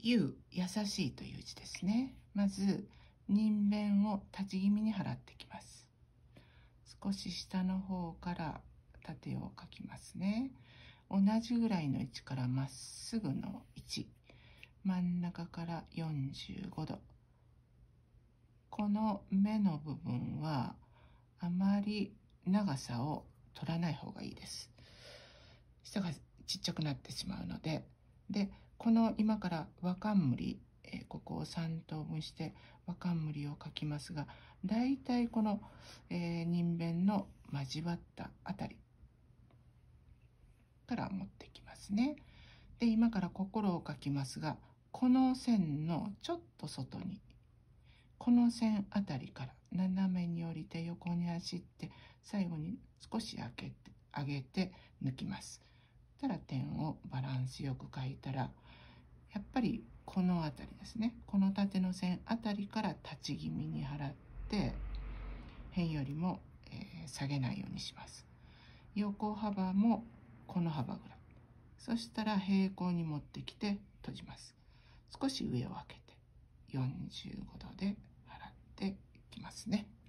優しいという字ですね。まず人弁を立ち気味に払ってきます。少し下の方から縦を書きますね。同じぐらいの位置からまっすぐの位置、真ん中から45度。この目の部分はあまり長さを取らない方がいいです。下がちっちゃくなってしまうので、この今から和冠、ここを3等分して和冠を書きますが、だいたいこの、人弁の交わったあたりから持ってきますね。で、今から心を書きますが、この線のちょっと外に、この線あたりから斜めに降りて横に走って、最後に少し上げて抜きます。たら点をバランスよく書いたら、やっぱりこのあたりですね、この縦の線あたりから立ち気味に払って、辺よりも、下げないようにします。横幅もこの幅ぐらい。そしたら平行に持ってきて閉じます。少し上を開けて45度で払っていきますね。